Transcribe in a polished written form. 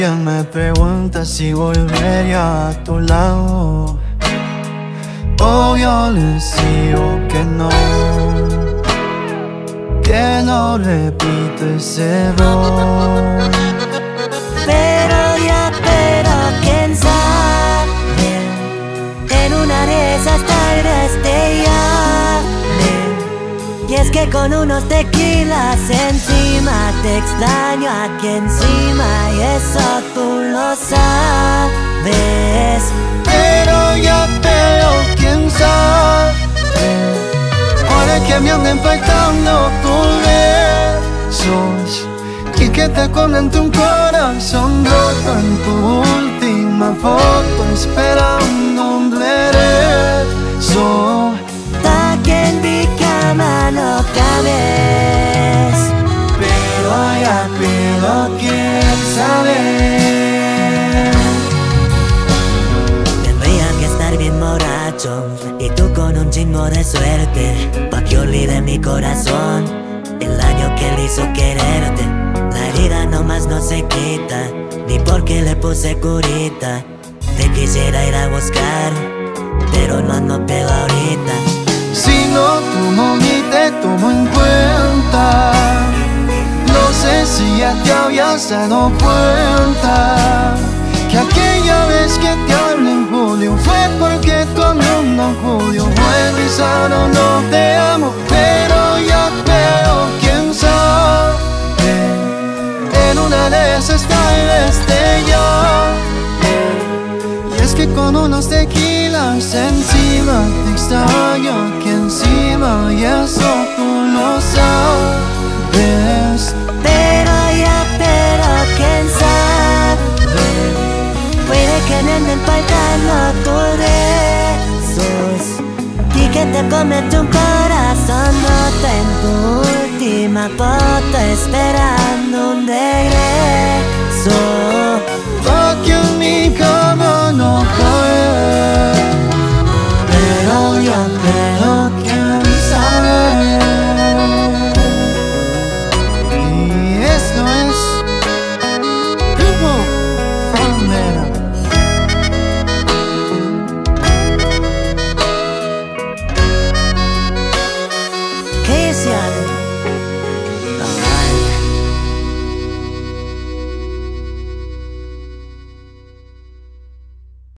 alguien me pregunta si volvería a tu lado, obvio les digo que no repito ese error. Pero quién sabe, en una de esas tardes te llame. Y es que con unos tequilas encima te extraño aquí encima, y eso tú lo sabes. Pero quién sabe, ahora que me anden faltando tus besos y que te comento un corazón roto en tu última foto, esperando un regreso. Hasta que en mi cama no cabes, pero quién sabe. tendría que estar bien borracho y tú con un chingo de suerte, pa' que olvide mi corazón el daño que le hizo quererte. La herida nomás no se quita, ni porque le puse curita. Te quisiera ir a buscar, pero no ando pedo ahorita. Si no tomo ni te tomo en cuenta, no sé si ya te habías dado cuenta que aquella vez que te hablé en julio fue porque tu amigo Julio fue sano, no te amo, pero quién sabe, en una de esas tardes te llame. Y es que con unos tequilas encima te extraño aquí encima, y eso tú lo sabes. Pero quién sabe, puede que me anden faltando tus besos y que te comete un corazón roto en tu última foto, esperando un regreso.